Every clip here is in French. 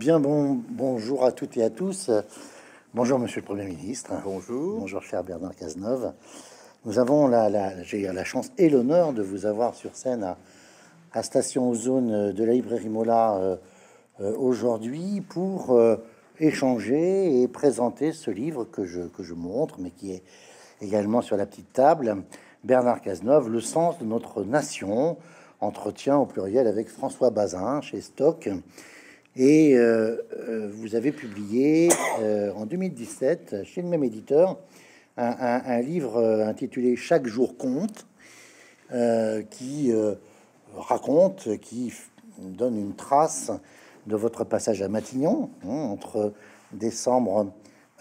Bonjour à toutes et à tous. Bonjour, Monsieur le Premier ministre. Bonjour. Bonjour, cher Bernard Cazeneuve. Nous avons j'ai la chance et l'honneur de vous avoir sur scène à Station Ozone de la librairie Mola aujourd'hui pour échanger et présenter ce livre que je montre, mais qui est également sur la petite table. Bernard Cazeneuve, Le sens de notre nation, entretien au pluriel avec François Bazin chez Stock. Et vous avez publié en 2017 chez le même éditeur un livre intitulé Chaque jour compte, qui raconte, qui donne une trace de votre passage à Matignon entre décembre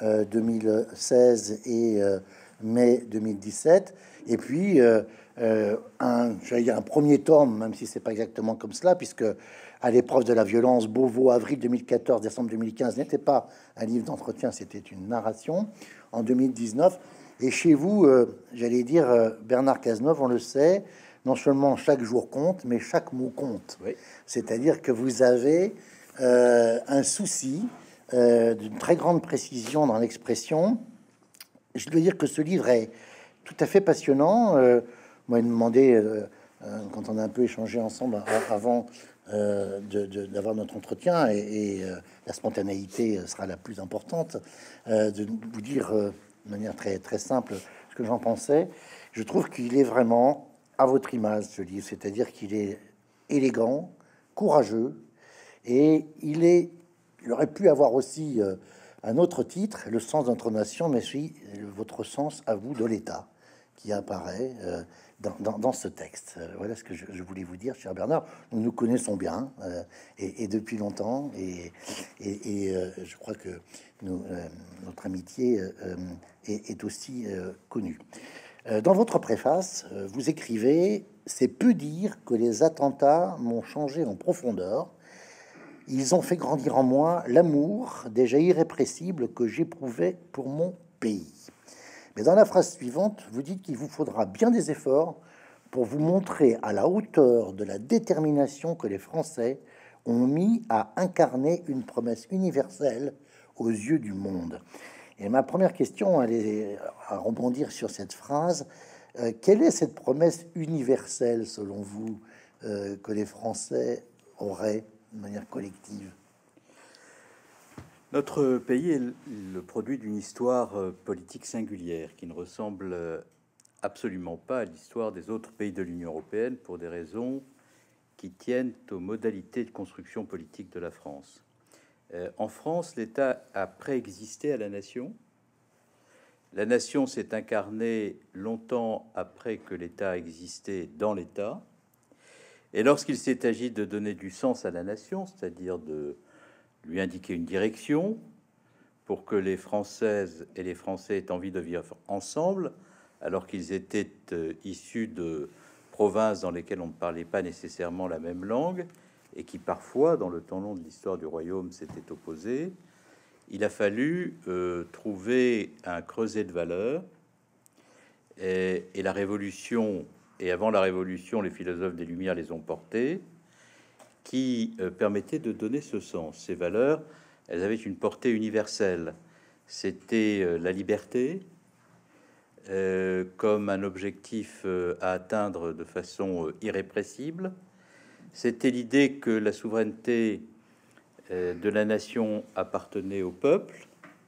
2016 et mai 2017, et puis j'allais dire un premier tome, même si c'est pas exactement comme cela, puisque À l'épreuve de la violence, Beauvau, avril 2014, décembre 2015, n'était pas un livre d'entretien, c'était une narration en 2019. Et chez vous, j'allais dire, Bernard Cazeneuve, on le sait, non seulement chaque jour compte, mais chaque mot compte. Oui. C'est-à-dire que vous avez un souci d'une très grande précision dans l'expression. Je dois dire que ce livre est tout à fait passionnant. Moi, il me demandait, quand on a un peu échangé ensemble avant d'avoir notre entretien, et la spontanéité sera la plus importante, de vous dire de manière très, très simple ce que j'en pensais. Je trouve qu'il est vraiment à votre image, ce livre, c'est-à-dire qu'il est élégant, courageux, et il aurait pu avoir aussi un autre titre, Le sens de notre nation, mais c'est votre sens à vous de l'État qui apparaît dans ce texte. Voilà ce que je voulais vous dire, cher Bernard. Nous nous connaissons bien et depuis longtemps, et je crois que notre amitié est aussi connue. Dans votre préface, vous écrivez: c'est peu dire que les attentats m'ont changé en profondeur. Ils ont fait grandir en moi l'amour déjà irrépressible que j'éprouvais pour mon pays. Mais dans la phrase suivante, vous dites qu'il vous faudra bien des efforts pour vous montrer à la hauteur de la détermination que les Français ont mis à incarner une promesse universelle aux yeux du monde. Et ma première question, elle est à rebondir sur cette phrase. Quelle est cette promesse universelle, selon vous, que les Français auraient de manière collective? Notre pays est le produit d'une histoire politique singulière qui ne ressemble absolument pas à l'histoire des autres pays de l'Union européenne pour des raisons qui tiennent aux modalités de construction politique de la France. En France, l'État a préexisté à la nation. La nation s'est incarnée longtemps après que l'État existait dans l'État. Et lorsqu'il s'est agi de donner du sens à la nation, c'est-à-dire de lui indiquer une direction pour que les Françaises et les Français aient envie de vivre ensemble, alors qu'ils étaient issus de provinces dans lesquelles on ne parlait pas nécessairement la même langue et qui parfois, dans le temps long de l'histoire du royaume, s'étaient opposés, il a fallu trouver un creuset de valeurs. Et la Révolution, et avant la Révolution, les philosophes des Lumières les ont portés, qui permettait de donner ce sens. Ces valeurs, elles avaient une portée universelle. C'était la liberté comme un objectif à atteindre de façon irrépressible. C'était l'idée que la souveraineté de la nation appartenait au peuple,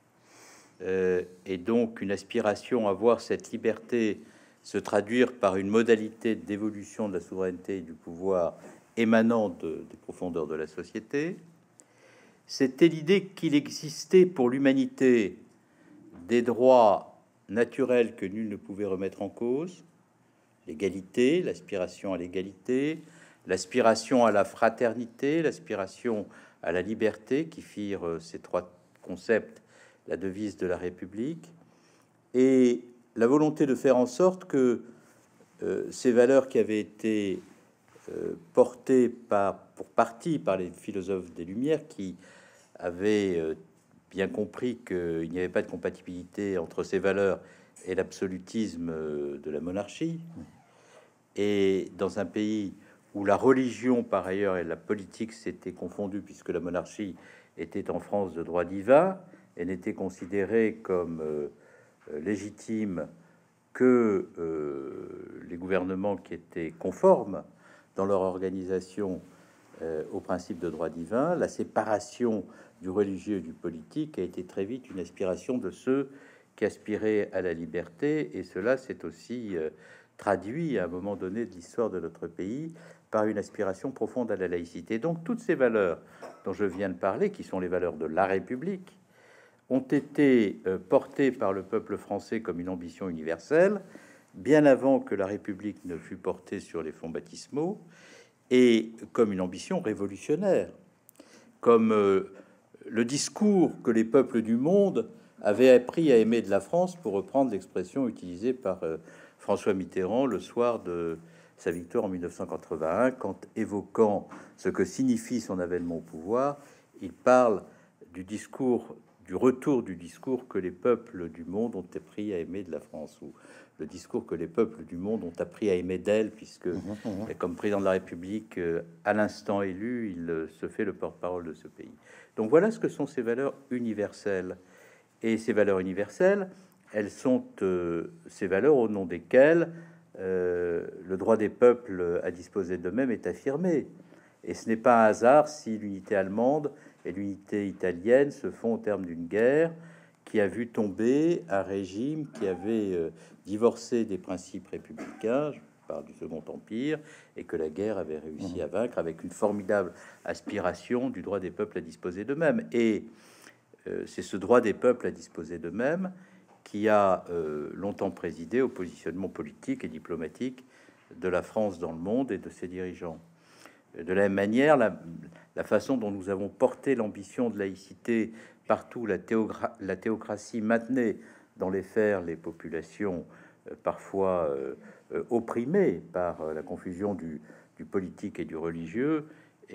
et donc une aspiration à voir cette liberté se traduire par une modalité d'évolution de la souveraineté et du pouvoir émanant des profondeurs de la société. C'était l'idée qu'il existait pour l'humanité des droits naturels que nul ne pouvait remettre en cause, l'égalité, l'aspiration à l'égalité, l'aspiration à la fraternité, l'aspiration à la liberté, qui firent ces trois concepts la devise de la République, et la volonté de faire en sorte que ces valeurs qui avaient été porté pour partie par les philosophes des Lumières, qui avaient bien compris qu'il n'y avait pas de compatibilité entre ces valeurs et l'absolutisme de la monarchie. Et dans un pays où la religion, par ailleurs, et la politique s'étaient confondues, puisque la monarchie était en France de droit divin et n'était considérée comme légitime que les gouvernements qui étaient conformes dans leur organisation au principe de droit divin. La séparation du religieux et du politique a été très vite une aspiration de ceux qui aspiraient à la liberté, et cela s'est aussi traduit à un moment donné de l'histoire de notre pays par une aspiration profonde à la laïcité. Donc toutes ces valeurs dont je viens de parler, qui sont les valeurs de la République, ont été portées par le peuple français comme une ambition universelle, bien avant que la République ne fût portée sur les fonds baptismaux, et comme une ambition révolutionnaire, comme le discours que les peuples du monde avaient appris à aimer de la France, pour reprendre l'expression utilisée par François Mitterrand le soir de sa victoire en 1981, quand, évoquant ce que signifie son avènement au pouvoir, il parle du discours, du retour du discours que les peuples du monde ont appris à aimer de la France, ou le discours que les peuples du monde ont appris à aimer d'elle, puisque, comme président de la République, à l'instant élu, il se fait le porte-parole de ce pays. Donc voilà ce que sont ces valeurs universelles. Et ces valeurs universelles, elles sont ces valeurs au nom desquelles le droit des peuples à disposer d'eux-mêmes est affirmé. Et ce n'est pas un hasard si l'unité allemande et l'unité italienne se font au terme d'une guerre qui a vu tomber un régime qui avait divorcé des principes républicains, je parle du Second Empire, et que la guerre avait réussi à vaincre avec une formidable aspiration du droit des peuples à disposer d'eux-mêmes. Et c'est ce droit des peuples à disposer d'eux-mêmes qui a longtemps présidé au positionnement politique et diplomatique de la France dans le monde et de ses dirigeants. De la même manière, la façon dont nous avons porté l'ambition de laïcité partout, la théocratie maintenait dans les fers les populations parfois opprimées par la confusion du politique et du religieux,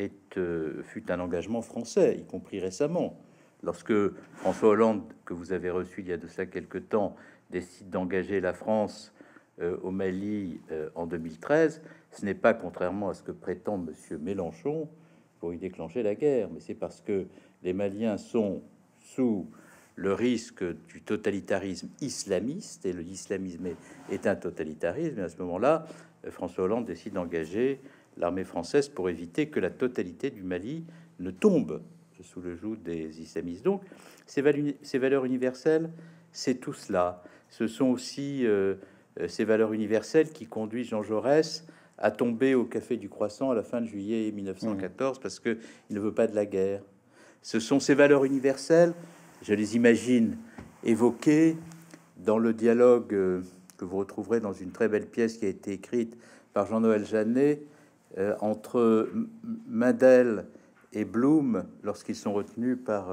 fut un engagement français, y compris récemment. Lorsque François Hollande, que vous avez reçu il y a de ça quelque temps, décide d'engager la France au Mali en 2013, ce n'est pas, contrairement à ce que prétend Monsieur Mélenchon, pour y déclencher la guerre, mais c'est parce que les Maliens sont sous le risque du totalitarisme islamiste, et l'islamisme est un totalitarisme, et à ce moment-là, François Hollande décide d'engager l'armée française pour éviter que la totalité du Mali ne tombe sous le joug des islamistes. Donc, ces valeurs universelles, c'est tout cela. Ce sont aussi ces valeurs universelles qui conduisent Jean Jaurès à tomber au Café du Croissant à la fin de juillet 1914 parce que il ne veut pas de la guerre. Ce sont ces valeurs universelles, je les imagine évoquées dans le dialogue que vous retrouverez dans une très belle pièce qui a été écrite par Jean-Noël Jeannet entre Mendel et Blum lorsqu'ils sont retenus par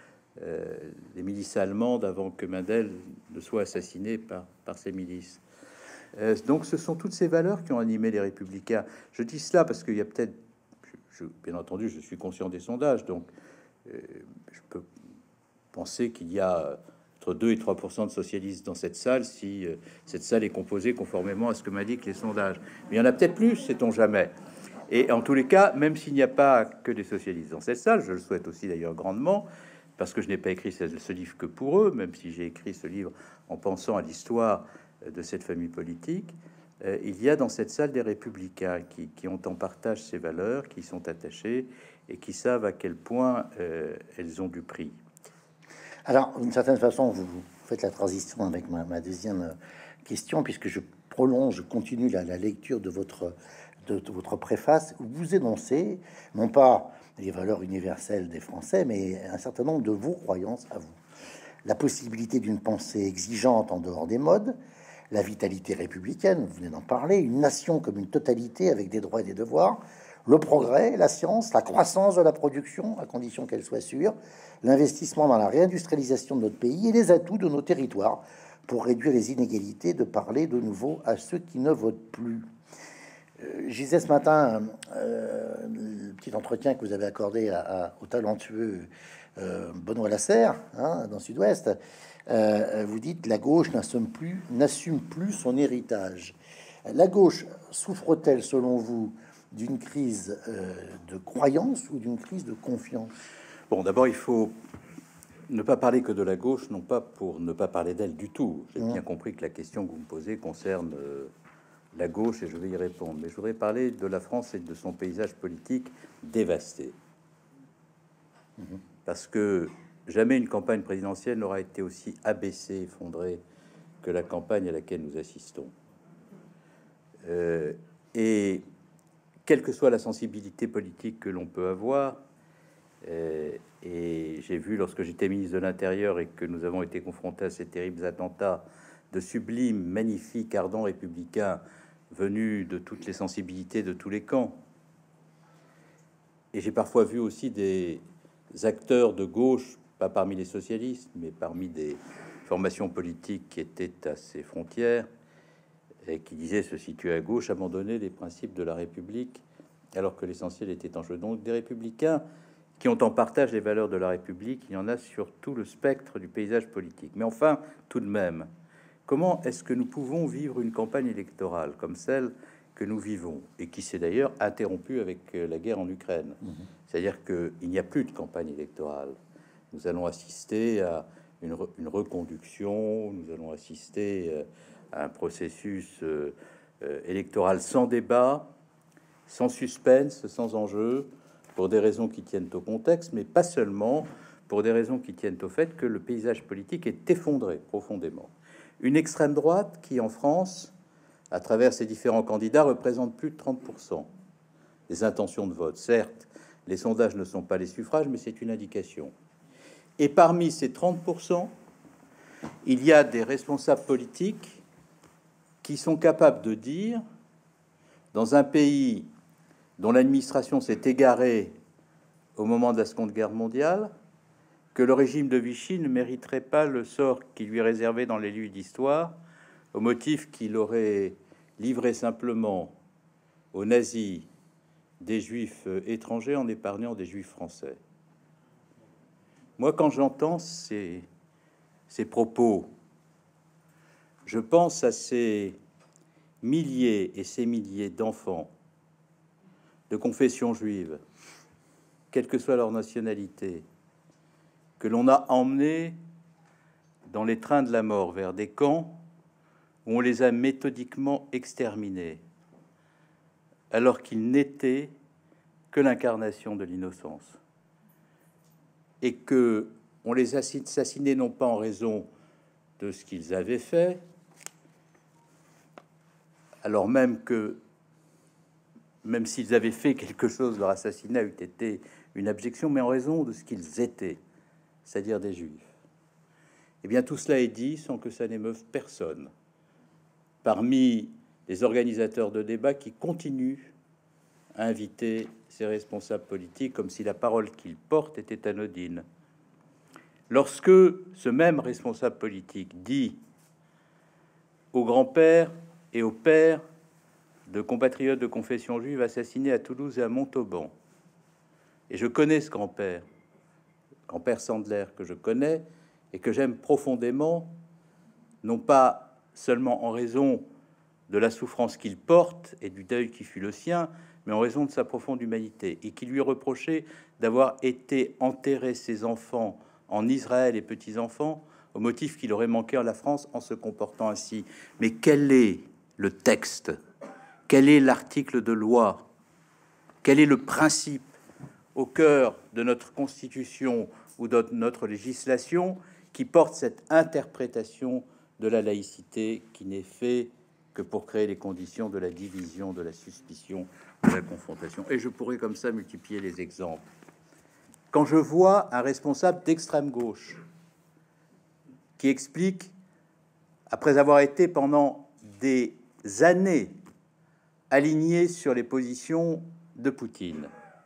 les milices allemandes avant que Mendel ne soit assassiné par ces milices. Donc ce sont toutes ces valeurs qui ont animé les républicains. Je dis cela parce qu'il y a peut-être, bien entendu, je suis conscient des sondages, donc je peux penser qu'il y a entre 2 et 3% de socialistes dans cette salle si cette salle est composée conformément à ce que m'indiquent les sondages. Mais il y en a peut-être plus, sait-on jamais. Et en tous les cas, même s'il n'y a pas que des socialistes dans cette salle, je le souhaite aussi d'ailleurs grandement, parce que je n'ai pas écrit ce livre que pour eux, même si j'ai écrit ce livre en pensant à l'histoire de cette famille politique, il y a dans cette salle des républicains qui ont en partage ces valeurs, qui sont attachés et qui savent à quel point elles ont du prix. Alors, d'une certaine façon, vous faites la transition avec ma deuxième question, puisque je continue la lecture de votre préface, où vous énoncez, non pas les valeurs universelles des Français, mais un certain nombre de vos croyances à vous. La possibilité d'une pensée exigeante en dehors des modes, la vitalité républicaine, vous venez d'en parler, une nation comme une totalité avec des droits et des devoirs, le progrès, la science, la croissance de la production, à condition qu'elle soit sûre, l'investissement dans la réindustrialisation de notre pays et les atouts de nos territoires pour réduire les inégalités, de parler de nouveau à ceux qui ne votent plus. Je disais ce matin, le petit entretien que vous avez accordé au talentueux Benoît Lasserre, dans Sud-Ouest, vous dites la gauche n'assume plus son héritage. La gauche souffre-t-elle, selon vous, d'une crise de croyance ou d'une crise de confiance? Bon, d'abord, il faut ne pas parler que de la gauche, non pas pour ne pas parler d'elle du tout. J'ai bien compris que la question que vous me posez concerne la gauche et je vais y répondre. Mais je voudrais parler de la France et de son paysage politique dévasté. Parce que jamais une campagne présidentielle n'aura été aussi abaissée, effondrée que la campagne à laquelle nous assistons. Et quelle que soit la sensibilité politique que l'on peut avoir, et j'ai vu lorsque j'étais ministre de l'Intérieur et que nous avons été confrontés à ces terribles attentats, de sublimes, magnifiques, ardents républicains venus de toutes les sensibilités, de tous les camps. Et j'ai parfois vu aussi des acteurs de gauche, pas parmi les socialistes, mais parmi des formations politiques qui étaient à ces frontières, et qui disaient se situer à gauche, abandonner les principes de la République, alors que l'essentiel était en jeu. Donc des républicains qui ont en partage les valeurs de la République, il y en a sur tout le spectre du paysage politique. Mais enfin, tout de même, comment est-ce que nous pouvons vivre une campagne électorale comme celle que nous vivons, et qui s'est d'ailleurs interrompue avec la guerre en Ukraine? C'est-à-dire qu'il n'y a plus de campagne électorale. Nous allons assister à une reconduction, nous allons assister à un processus électoral sans débat, sans suspense, sans enjeu, pour des raisons qui tiennent au contexte, mais pas seulement, pour des raisons qui tiennent au fait que le paysage politique est effondré profondément. Une extrême droite qui, en France, à travers ses différents candidats, représente plus de 30% des intentions de vote. Certes, les sondages ne sont pas les suffrages, mais c'est une indication. Et parmi ces 30%, il y a des responsables politiques qui sont capables de dire, dans un pays dont l'administration s'est égarée au moment de la Seconde Guerre mondiale, que le régime de Vichy ne mériterait pas le sort qui lui est réservé dans les livres d'histoire, au motif qu'il aurait livré simplement aux nazis des juifs étrangers en épargnant des juifs français. Moi, quand j'entends ces propos, je pense à ces milliers et ces milliers d'enfants de confession juive, quelle que soit leur nationalité, que l'on a emmenés dans les trains de la mort vers des camps où on les a méthodiquement exterminés, alors qu'ils n'étaient que l'incarnation de l'innocence, et que on les a assassinés non pas en raison de ce qu'ils avaient fait, alors même que, même s'ils avaient fait quelque chose, leur assassinat eût été une abjection, mais en raison de ce qu'ils étaient, c'est-à-dire des Juifs. Eh bien, tout cela est dit sans que ça n'émeuve personne parmi les organisateurs de débats qui continuent à inviter ces responsables politiques comme si la parole qu'ils portent était anodine. Lorsque ce même responsable politique dit aux grands-pères et aux pères de compatriotes de confession juive assassinés à Toulouse et à Montauban, et je connais ce grand-père Sandler, que je connais et que j'aime profondément, non pas seulement en raison de la souffrance qu'il porte et du deuil qui fut le sien, mais en raison de sa profonde humanité, et qui lui reprochait d'avoir été enterré ses enfants en Israël et petits-enfants au motif qu'il aurait manqué à la France en se comportant ainsi. Mais quel est le texte? Quel est l'article de loi? Quel est le principe au cœur de notre Constitution ou de notre législation qui porte cette interprétation de la laïcité qui n'est fait que pour créer les conditions de la division, de la suspicion, de la confrontation? Et je pourrais comme ça multiplier les exemples. Quand je vois un responsable d'extrême gauche qui explique, après avoir été pendant des années aligné sur les positions de Poutine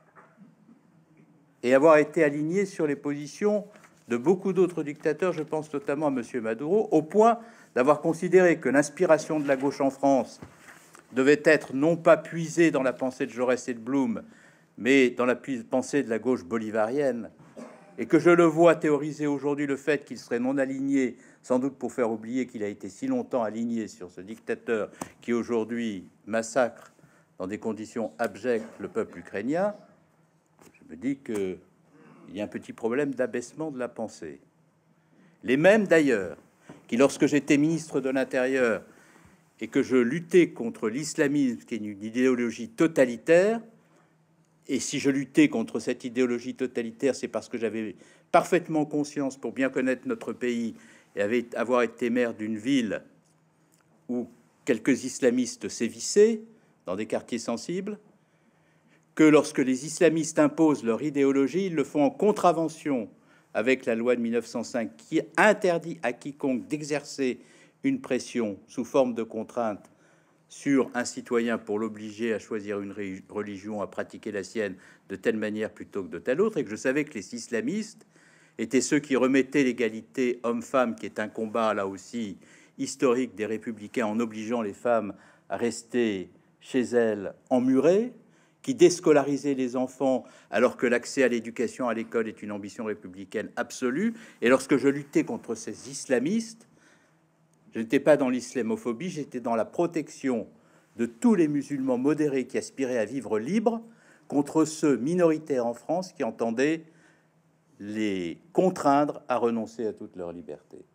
et avoir été aligné sur les positions de beaucoup d'autres dictateurs, je pense notamment à M. Maduro, au point d'avoir considéré que l'inspiration de la gauche en France devait être non pas puisée dans la pensée de Jaurès et de Blum, mais dans la pensée de la gauche bolivarienne, et que je le vois théoriser aujourd'hui le fait qu'il serait non aligné, sans doute pour faire oublier qu'il a été si longtemps aligné sur ce dictateur qui aujourd'hui massacre dans des conditions abjectes le peuple ukrainien. Je me dis que il y a un petit problème d'abaissement de la pensée. Les mêmes, d'ailleurs, qui, lorsque j'étais ministre de l'Intérieur et que je luttais contre l'islamisme, qui est une idéologie totalitaire, et si je luttais contre cette idéologie totalitaire, c'est parce que j'avais parfaitement conscience, pour bien connaître notre pays, et avoir été maire d'une ville où quelques islamistes sévissaient dans des quartiers sensibles, que lorsque les islamistes imposent leur idéologie, ils le font en contravention avec la loi de 1905 qui interdit à quiconque d'exercer une pression sous forme de contrainte sur un citoyen pour l'obliger à choisir une religion, à pratiquer la sienne de telle manière plutôt que de telle autre, et que je savais que les islamistes étaient ceux qui remettaient l'égalité homme-femme, qui est un combat là aussi historique des républicains, en obligeant les femmes à rester chez elles emmurées, qui déscolarisaient les enfants alors que l'accès à l'éducation à l'école est une ambition républicaine absolue. Et lorsque je luttais contre ces islamistes, je n'étais pas dans l'islamophobie, j'étais dans la protection de tous les musulmans modérés qui aspiraient à vivre libres contre ceux minoritaires en France qui entendaient les contraindre à renoncer à toute leur liberté.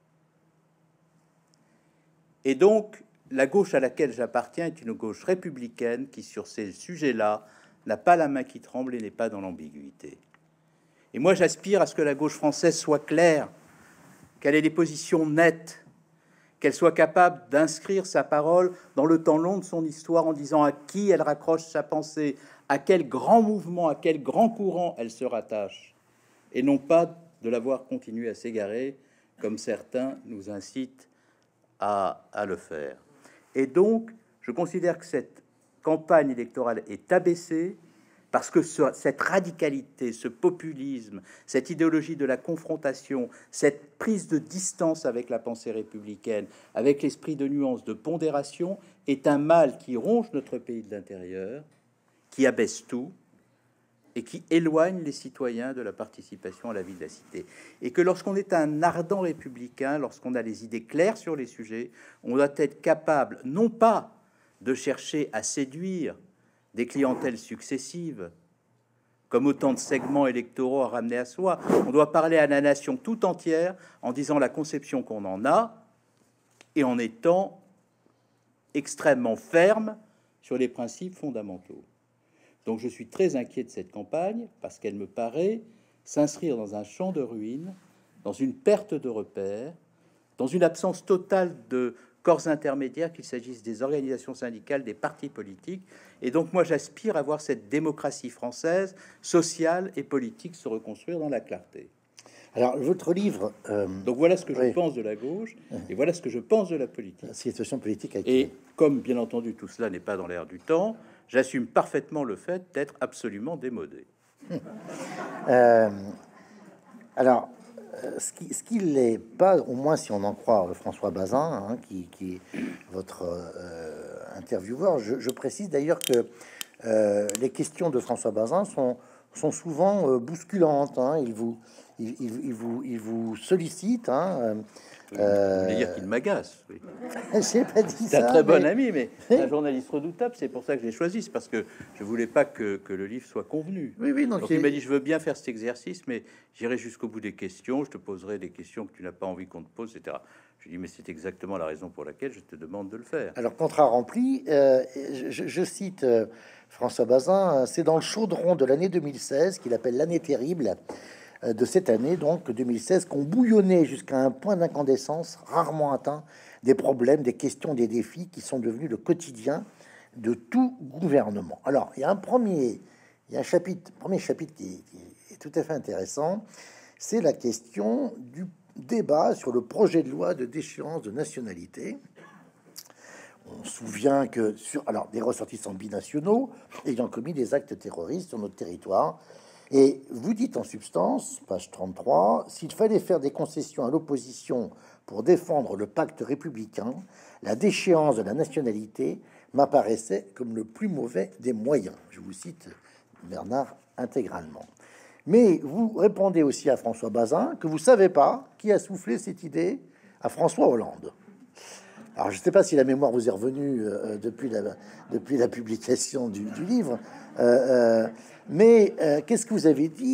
Et donc, la gauche à laquelle j'appartiens est une gauche républicaine qui, sur ces sujets-là, n'a pas la main qui tremble et n'est pas dans l'ambiguïté. Et moi, j'aspire à ce que la gauche française soit claire, qu'elle ait des positions nettes, qu'elle soit capable d'inscrire sa parole dans le temps long de son histoire en disant à qui elle raccroche sa pensée, à quel grand mouvement, à quel grand courant elle se rattache, et non pas de la voir continuer à s'égarer, comme certains nous incitent à le faire. Et donc, je considère que cette campagne électorale est abaissée parce que cette radicalité, ce populisme, cette idéologie de la confrontation, cette prise de distance avec la pensée républicaine, avec l'esprit de nuance, de pondération, est un mal qui ronge notre pays de l'intérieur, qui abaisse tout et qui éloigne les citoyens de la participation à la vie de la cité. Et que lorsqu'on est un ardent républicain, lorsqu'on a les idées claires sur les sujets, on doit être capable, non pas de chercher à séduire des clientèles successives, comme autant de segments électoraux à ramener à soi. On doit parler à la nation tout entière en disant la conception qu'on en a et en étant extrêmement ferme sur les principes fondamentaux. Donc je suis très inquiet de cette campagne parce qu'elle me paraît s'inscrire dans un champ de ruines, dans une perte de repères, dans une absence totale de corps intermédiaires, qu'il s'agisse des organisations syndicales, des partis politiques. Et donc moi j'aspire à voir cette démocratie française, sociale et politique, se reconstruire dans la clarté. Alors, votre livre... donc voilà ce que je pense de la gauche, et voilà ce que je pense de la politique. La situation politique actuelle. Et comme, bien entendu, tout cela n'est pas dans l'air du temps, j'assume parfaitement le fait d'être absolument démodé. Alors, ce qu'il n'est pas, au moins si on en croit François Bazin, hein, qui est votre intervieweur, je précise d'ailleurs que les questions de François Bazin sont souvent bousculantes. Hein, il vous sollicite. Hein, vous voulez dire qu'il m'agace? Oui. J'ai pas dit c'est ça. Un très bon ami, mais un journaliste redoutable. C'est pour ça que j'ai choisi. C'est parce que je voulais pas que le livre soit convenu. Oui, donc il m'a dit je veux bien faire cet exercice, mais j'irai jusqu'au bout des questions. Je te poserai des questions que tu n'as pas envie qu'on te pose, etc. Je dis mais c'est exactement la raison pour laquelle je te demande de le faire. Alors contrat rempli. Je cite François Bazin. C'est dans le chaudron de l'année 2016 qu'il appelle l'année terrible. De cette année, donc 2016, qu'on bouillonnait jusqu'à un point d'incandescence rarement atteint des problèmes, des questions, des défis qui sont devenus le quotidien de tout gouvernement. Alors, il y a premier chapitre qui est tout à fait intéressant, c'est la question du débat sur le projet de loi de déchéance de nationalité. On se souvient que des ressortissants binationaux ayant commis des actes terroristes sur notre territoire. Et vous dites en substance, page 33, s'il fallait faire des concessions à l'opposition pour défendre le pacte républicain, la déchéance de la nationalité m'apparaissait comme le plus mauvais des moyens. Je vous cite Bernard intégralement. Mais vous répondez aussi à François Bazin que vous savez pas qui a soufflé cette idée à François Hollande. Alors, je ne sais pas si la mémoire vous est revenue depuis la publication du livre, mais qu'est-ce que vous avez dit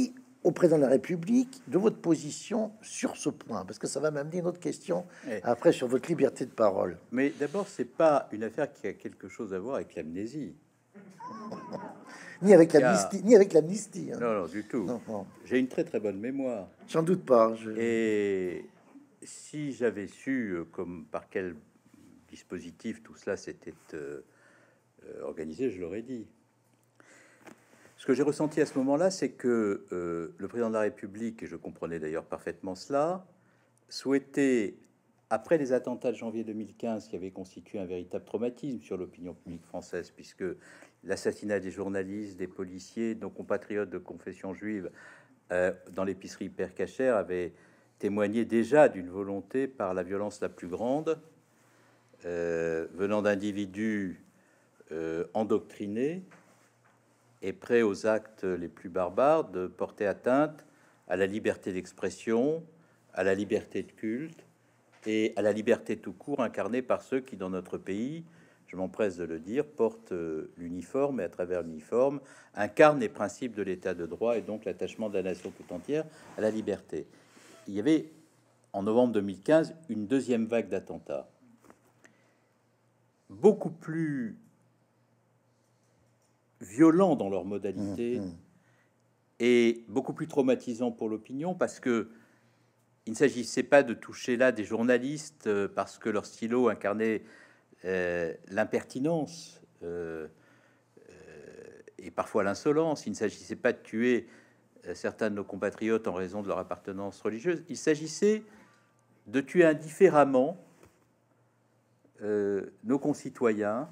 au président de la République de votre position sur ce point, parce que ça va m'amener une autre question après sur votre liberté de parole. Mais d'abord, c'est pas une affaire qui a quelque chose à voir avec l'amnésie. Ni avec l'amnistie, ni avec l'amnistie. Hein. Non, non, du tout. J'ai une très très bonne mémoire. J'en doute pas. Et si j'avais su comme par quel dispositif tout cela s'était organisé, je l'aurais dit. Ce que j'ai ressenti à ce moment-là, c'est que le président de la République, et je comprenais d'ailleurs parfaitement cela, souhaitait, après les attentats de janvier 2015 qui avaient constitué un véritable traumatisme sur l'opinion publique française, puisque l'assassinat des journalistes, des policiers, de nos compatriotes de confession juive dans l'épicerie Père Cachère avait témoigné déjà d'une volonté par la violence la plus grande, venant d'individus endoctrinés et prêt aux actes les plus barbares, de porter atteinte à la liberté d'expression, à la liberté de culte et à la liberté tout court incarnée par ceux qui, dans notre pays, je m'empresse de le dire, portent l'uniforme et à travers l'uniforme incarnent les principes de l'état de droit et donc l'attachement de la nation tout entière à la liberté. Il y avait, en novembre 2015, une deuxième vague d'attentats, beaucoup plus violents dans leur modalité et beaucoup plus traumatisants pour l'opinion, parce que il ne s'agissait pas de toucher là des journalistes parce que leur stylo incarnait l'impertinence et parfois l'insolence. Il ne s'agissait pas de tuer certains de nos compatriotes en raison de leur appartenance religieuse. Il s'agissait de tuer indifféremment nos concitoyens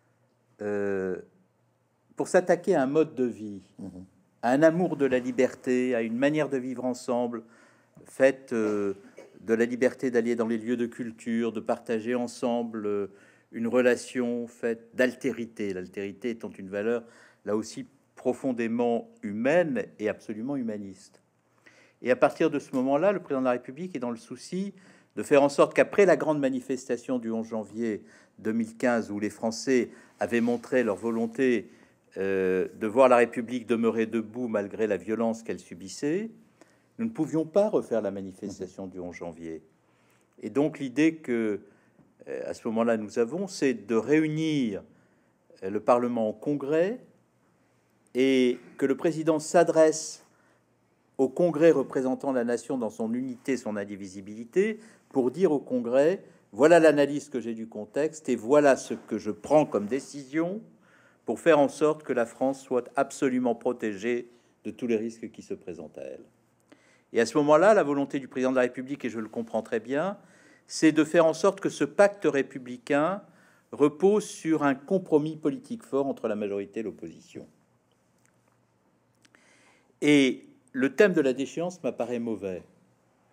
pour s'attaquer à un mode de vie, à un amour de la liberté, à une manière de vivre ensemble, faite de la liberté d'aller dans les lieux de culture, de partager ensemble une relation faite d'altérité, l'altérité étant une valeur là aussi profondément humaine et absolument humaniste. Et à partir de ce moment-là, le président de la République est dans le souci de faire en sorte qu'après la grande manifestation du 11 janvier 2015, où les Français avaient montré leur volonté de voir la République demeurer debout malgré la violence qu'elle subissait, nous ne pouvions pas refaire la manifestation du 11 janvier. Et donc l'idée que, à ce moment-là, nous avons, c'est de réunir le Parlement au Congrès et que le président s'adresse au Congrès représentant la nation dans son unité, son indivisibilité, pour dire au Congrès, voilà l'analyse que j'ai du contexte et voilà ce que je prends comme décision pour faire en sorte que la France soit absolument protégée de tous les risques qui se présentent à elle. Et à ce moment-là, la volonté du président de la République, et je le comprends très bien, c'est de faire en sorte que ce pacte républicain repose sur un compromis politique fort entre la majorité et l'opposition. Et le thème de la déchéance m'apparaît mauvais. Pourquoi ?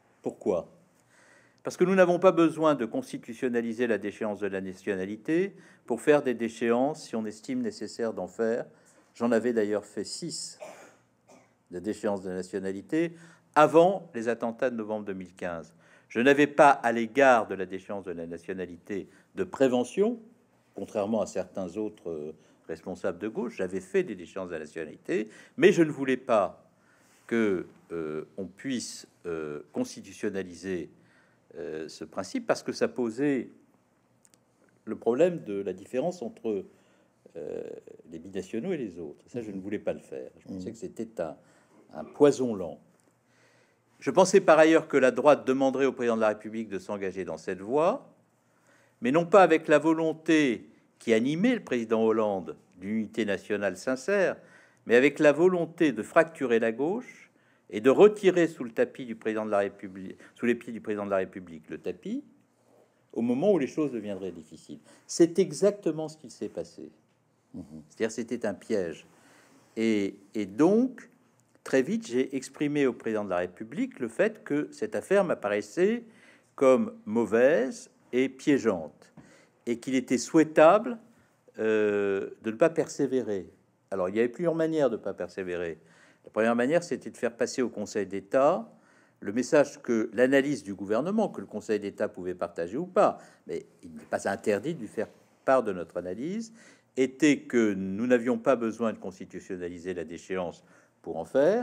Parce que nous n'avons pas besoin de constitutionnaliser la déchéance de la nationalité pour faire des déchéances si on estime nécessaire d'en faire. J'en avais d'ailleurs fait 6 de déchéance de la nationalité avant les attentats de novembre 2015. Je n'avais pas à l'égard de la déchéance de la nationalité de prévention, contrairement à certains autres responsables de gauche. J'avais fait des déchéances de la nationalité, mais je ne voulais pas que on puisse constitutionnaliser ce principe parce que ça posait le problème de la différence entre les binationaux et les autres. Ça, je ne voulais pas le faire. Je pensais que c'était un poison lent. Je pensais par ailleurs que la droite demanderait au président de la République de s'engager dans cette voie, mais non pas avec la volonté qui animait le président Hollande d'unité nationale sincère, mais avec la volonté de fracturer la gauche et de retirer sous le tapis du président de la République, sous les pieds du président de la République, le tapis, au moment où les choses deviendraient difficiles. C'est exactement ce qui s'est passé. C'est-à-dire, c'était un piège. Et donc, très vite, j'ai exprimé au président de la République le fait que cette affaire m'apparaissait comme mauvaise et piégeante, et qu'il était souhaitable de ne pas persévérer. Alors, il y avait plusieurs manières de ne pas persévérer. La première manière, c'était de faire passer au Conseil d'État le message que l'analyse du gouvernement, que le Conseil d'État pouvait partager ou pas, mais il n'est pas interdit de lui faire part de notre analyse, était que nous n'avions pas besoin de constitutionnaliser la déchéance pour en faire,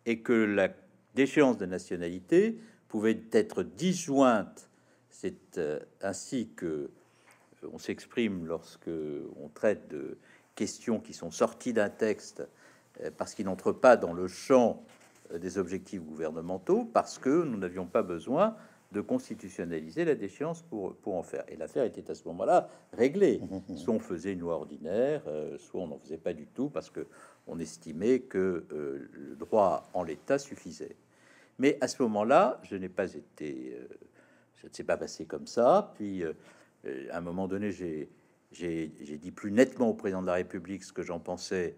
et que la déchéance de nationalité pouvait être disjointe. C'est ainsi que on s'exprime lorsque on traite de questions qui sont sorties d'un texte parce qu'ils n'entrent pas dans le champ des objectifs gouvernementaux, parce que nous n'avions pas besoin de constitutionnaliser la déchéance pour en faire. Et l'affaire était à ce moment-là réglée. Soit on faisait une loi ordinaire, soit on n'en faisait pas du tout, parce que on estimait que le droit en l'état suffisait. Mais à ce moment-là, je n'ai pas été... ça ne s'est pas passé comme ça. Puis, à un moment donné, j'ai dit plus nettement au président de la République ce que j'en pensais.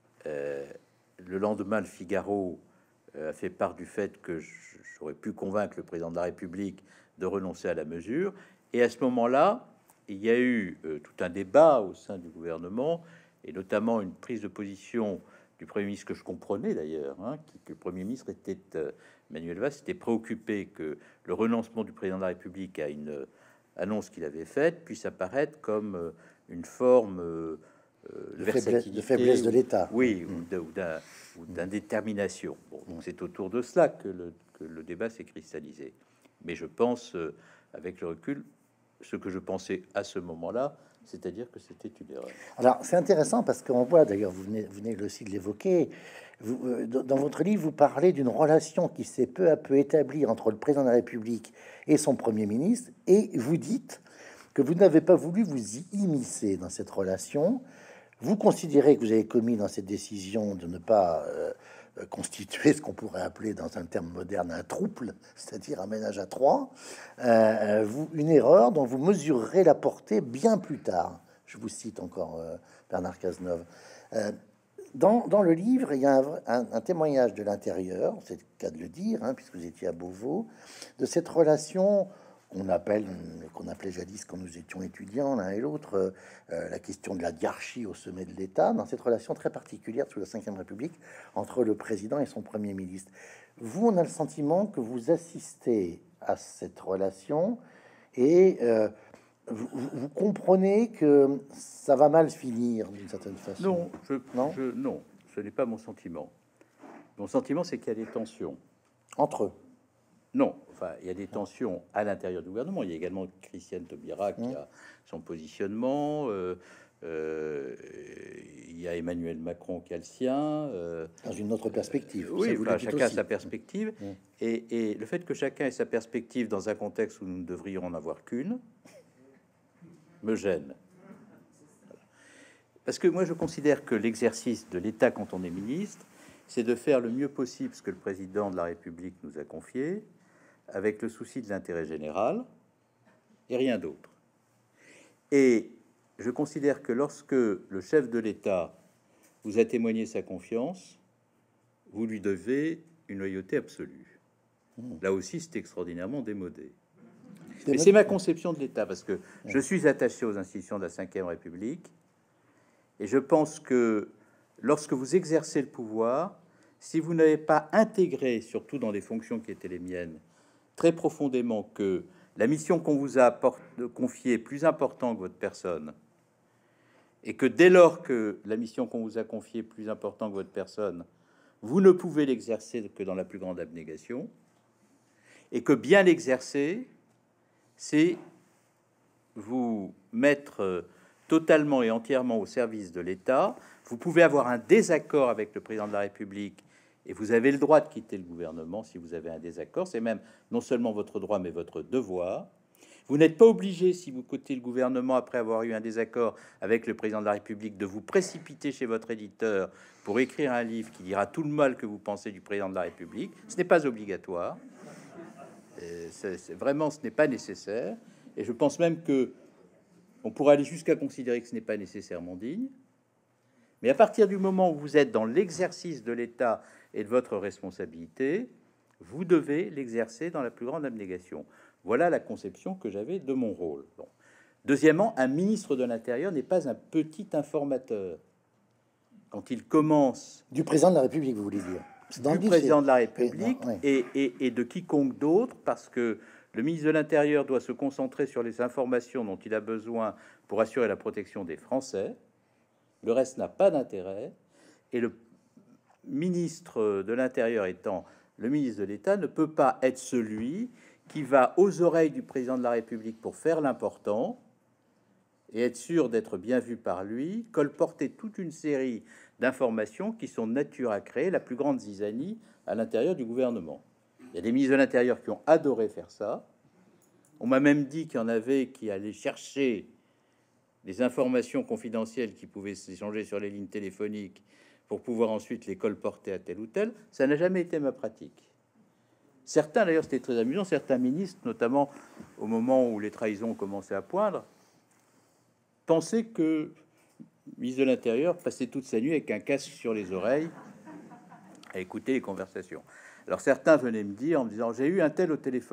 Le lendemain, le Figaro a fait part du fait que j'aurais pu convaincre le président de la République de renoncer à la mesure. Et à ce moment-là, il y a eu tout un débat au sein du gouvernement, et notamment une prise de position du Premier ministre que je comprenais d'ailleurs, que le Premier ministre était, Manuel Valls, était préoccupé que le renoncement du président de la République à une annonce qu'il avait faite puisse apparaître comme une forme de faiblesse de l'État. Oui, ou d'indétermination. Bon, donc c'est autour de cela que le débat s'est cristallisé. Mais je pense, avec le recul, ce que je pensais à ce moment-là, c'est-à-dire que c'était une erreur. Alors, c'est intéressant parce qu'on voit, d'ailleurs, vous venez aussi de l'évoquer, dans votre livre, vous parlez d'une relation qui s'est peu à peu établie entre le président de la République et son Premier ministre, et vous dites que vous n'avez pas voulu vous y immiscer dans cette relation. Vous considérez que vous avez commis dans cette décision de ne pas constituer ce qu'on pourrait appeler, dans un terme moderne, un trouble, c'est-à-dire un ménage à trois, une erreur dont vous mesurerez la portée bien plus tard. Je vous cite encore Bernard Cazeneuve. Dans le livre, il y a un témoignage de l'intérieur, c'est le cas de le dire, puisque vous étiez à Beauvau, de cette relation qu'on appelait jadis, quand nous étions étudiants l'un et l'autre, la question de la diarchie au sommet de l'État, dans cette relation très particulière sous la Ve République entre le président et son Premier ministre. Vous, on a le sentiment que vous assistez à cette relation et vous comprenez que ça va mal finir d'une certaine façon. Non, ce n'est pas mon sentiment. Mon sentiment, c'est qu'il y a des tensions entre eux. Non, enfin, il y a des tensions à l'intérieur du gouvernement. Il y a également Christiane Taubira qui a son positionnement. Il y a Emmanuel Macron qui a le sien. Dans une autre perspective. Oui, enfin, chacun a sa perspective. Et le fait que chacun ait sa perspective dans un contexte où nous ne devrions en avoir qu'une me gêne. Parce que moi, je considère que l'exercice de l'État quand on est ministre, c'est de faire le mieux possible ce que le président de la République nous a confié, avec le souci de l'intérêt général et rien d'autre. Et je considère que lorsque le chef de l'État vous a témoigné sa confiance, vous lui devez une loyauté absolue. Là aussi, c'est extraordinairement démodé. Mais c'est ma conception de l'État, parce que je suis attaché aux institutions de la Ve République, et je pense que lorsque vous exercez le pouvoir, si vous n'avez pas intégré, surtout dans les fonctions qui étaient les miennes, très profondément que la mission qu'on vous a confiée est plus importante que votre personne, et que dès lors que la mission qu'on vous a confiée est plus importante que votre personne, vous ne pouvez l'exercer que dans la plus grande abnégation, et que bien l'exercer, c'est vous mettre totalement et entièrement au service de l'État. Vous pouvez avoir un désaccord avec le président de la République, et vous avez le droit de quitter le gouvernement si vous avez un désaccord. C'est même non seulement votre droit, mais votre devoir. Vous n'êtes pas obligé, si vous quittez le gouvernement après avoir eu un désaccord avec le président de la République, de vous précipiter chez votre éditeur pour écrire un livre qui dira tout le mal que vous pensez du président de la République. Ce n'est pas obligatoire. Vraiment, ce n'est pas nécessaire. Et je pense même que on pourrait aller jusqu'à considérer que ce n'est pas nécessairement digne. Mais à partir du moment où vous êtes dans l'exercice de l'État et de votre responsabilité, vous devez l'exercer dans la plus grande abnégation. Voilà la conception que j'avais de mon rôle. Bon. Deuxièmement, un ministre de l'Intérieur n'est pas un petit informateur. Quand il commence... Du président de la République, vous voulez dire? Du président de la République et de quiconque d'autre, parce que le ministre de l'Intérieur doit se concentrer sur les informations dont il a besoin pour assurer la protection des Français. Le reste n'a pas d'intérêt. Et ministre de l'Intérieur étant le ministre de l'État, ne peut pas être celui qui va aux oreilles du président de la République pour faire l'important et être sûr d'être bien vu par lui, colporter toute une série d'informations qui sont de nature à créer la plus grande zizanie à l'intérieur du gouvernement. Il y a des ministres de l'Intérieur qui ont adoré faire ça. On m'a même dit qu'il y en avait qui allaient chercher des informations confidentielles qui pouvaient s'échanger sur les lignes téléphoniques pour pouvoir ensuite les colporter à tel ou tel. Ça n'a jamais été ma pratique. Certains, d'ailleurs, c'était très amusant, certains ministres, notamment au moment où les trahisons commençaient à poindre, pensaient que le ministre de l'Intérieur passait toute sa nuit avec un casque sur les oreilles à écouter les conversations. Alors certains venaient me dire en me disant « j'ai eu un tel au téléphone ».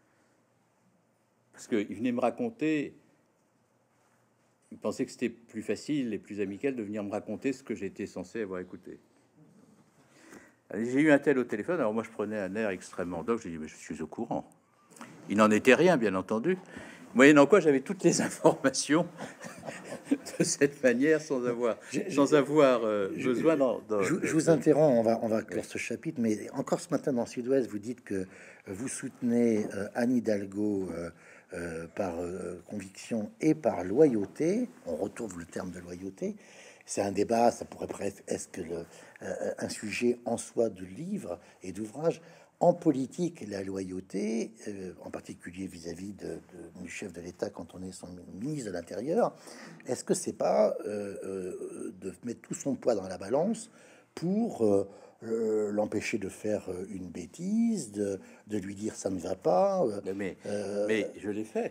Parce qu'il venait me raconter, il pensait que c'était plus facile et plus amical de venir me raconter ce que j'étais censé avoir écouté. J'ai eu un tel au téléphone, alors moi je prenais un air extrêmement doc, j'ai dit mais je suis au courant. Il n'en était rien, bien entendu. Moyennant quoi, j'avais toutes les informations de cette manière, sans avoir besoin je vous interromps, on va clore ce chapitre, mais encore ce matin dans Sud-Ouest, vous dites que vous soutenez Anne Hidalgo par conviction et par loyauté. On retrouve le terme de loyauté. C'est un débat, ça pourrait paraître, est-ce que un sujet en soi de livre et d'ouvrage. En politique, la loyauté, en particulier vis-à-vis du chef de l'État quand on est son ministre de l'Intérieur, est-ce que c'est pas de mettre tout son poids dans la balance pour l'empêcher de faire une bêtise, de lui dire ça ne va pas mais je l'ai fait.